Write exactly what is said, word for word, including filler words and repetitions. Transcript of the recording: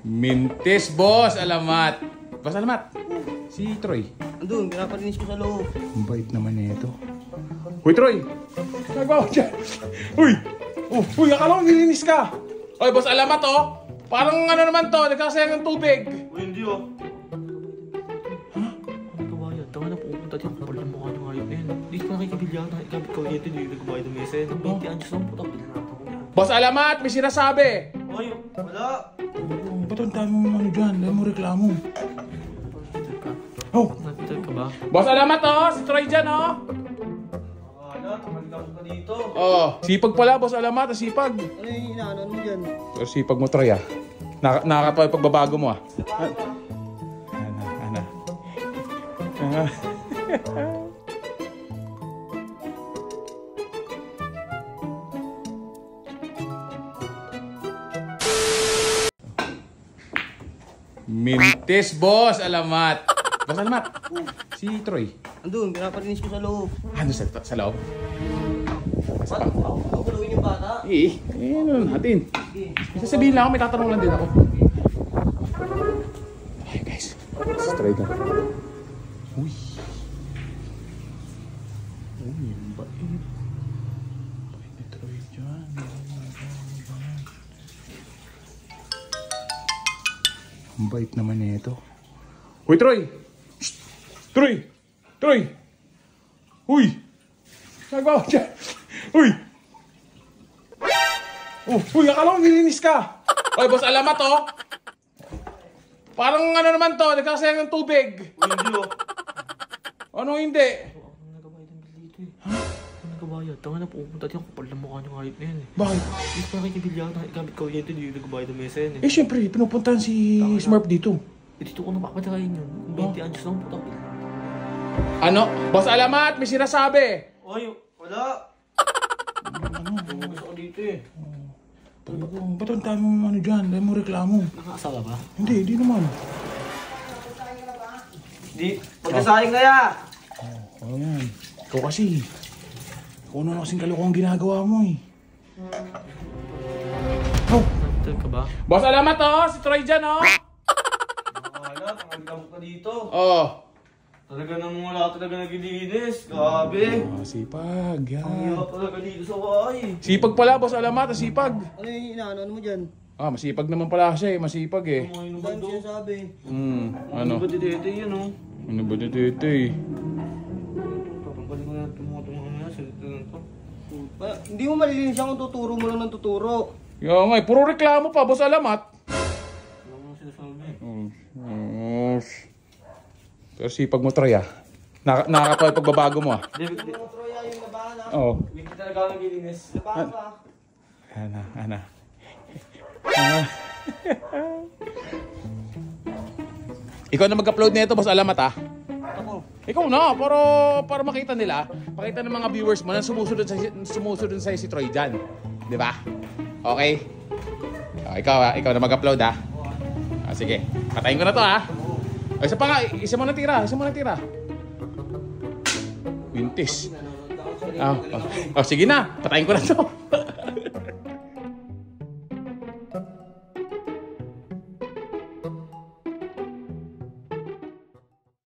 Mintis, boss. Alamat. Boss, alamat. Si Troy. Andun, pinapalinis ko sa loob. Ang bait naman nito. Uy, Troy. Nagawa ko dyan. Uy. Oh, uy, akala ko nilinis ka. Uy, boss, alamat, oh. Parang ano naman to, nagkasayang ng tubig. Uy, hindi, oh. Ha? Ano kabayan? Tama na pupunta dyan. Kapal ng mukha ng hayop na yan. Hindi ko nakikibilyan. Nakikabit ko yun. Hindi nagbabayad ng mesa yan. twenty anyos lang po. Tapos pinanata ko yan. Boss, alamat. May sinasabi. Uy, wala. Oh, ba't ang dami mo ano dyan? Dahil mo reklamo. Oh. Nagpital ka ba? Boss, alamat, oh. Si Troy dyan, oh. Wala, tumalikap ka dito. Oh, sipag pala, boss, alamat. Sipag. Ano yung inaano mo dyan? Pero sipag mo, Troy, ah. Nak nakakatawa yung pagbabago mo, ah. Ana, ana. Ana. Mintis, boss, alamat. Boss, alamat. Si Troy. Andun, pinapalinis ko sa loob. Ano sa, sa loob? Ba't ako kulawin yung bata? Eh, eh, ano natin? May sasabihin lang ako, may tatanong lang din ako. Ay, guys. Si Troy na. Uy. Uy, ang bait. Bait ni Troy dyan. Ang bait naman nito. Uy, Troy! Shh! Troy! Troy! Uy! Nagawa ko dyan! Uy! Oh, uy, akala ko nilinis ka! Uy, boss, alamat, oh! Parang ano naman to, nagkasayang ng tubig. Uy, hindi, oh. Ano hindi? Ako nagbabayad ng bill dito eh. Ha? Ako nagbabayad. Tama na pupunta dyan. Kapal ng mukha ng hayop na yan eh. Bakit? Hindi ko nakikibilyan. Nakikabit ko yun. Hindi nagbabayad ng mesa yan eh. Eh, syempre, pinupuntahan si Smurf dito. Eh, dito ko napapatakayin yun. Kung twenty anyos lang po. Tapos Ano? Boss, alamat, may sinasabi. Uy, wala. Ano? Gusto ko dito eh. Ba't ang dami mo ano dyan? Dahil mo reklamo. nakakasala ba? Hindi, hindi naman. Di, magkasayang kaya. Oh, yan. Ikaw kasi. Kung ano kasing kalokohang ginagawa mo eh. Oh! Nagpital ka ba? Boss, alamat, oh! Si Troy dyan, oh! Wala, tumalikap ka dito. Oh! Talaga nang wala talaga naglilinis. Grabe. Oh, sipag, Ang yan. hirap talaga dito sa bahay. Sipag pala, boss, alamat, sipag. Ano yung inaano mo dyan? Ah, masipag naman pala siya eh, masipag eh. Ano ba yung sinasabi? Hmm, Ano ano? ba dito yan, oh? Ano ba dito ito eh? Papagaling ko na itong mga itong mga mga salita lang to. Pa, hindi mo malilinis yan kung tuturo mo lang ng tuturo. Yung nga, eh, puro reklamo pa, boss, alamat. Wala mo nang sinasabi. Hmm. Hmm. Pero sipag mo, Troy, ah. Nak nakakatawa yung pagbabago mo, ah. David, Ano mo, Troy, yung labahan, ha? Oo. hindi talaga ako naglilinis. Labahan pa. Ana, ana. Ana. Ikaw na mag-upload nito, boss, alamat, ah. Ako. Ikaw na, para, para makita nila, makita ng mga viewers mo na sumusunod sa, sumusunod sa si Troy dyan. Di ba? Okay? O, ikaw, ah, ikaw na mag-upload, ah. Ah, sige, patayin ko na to, ah. O, isa pa nga, isa mo na tira, isa mo na tira. Wintis. Ah, oh, oh, sige na, patayin ko na to.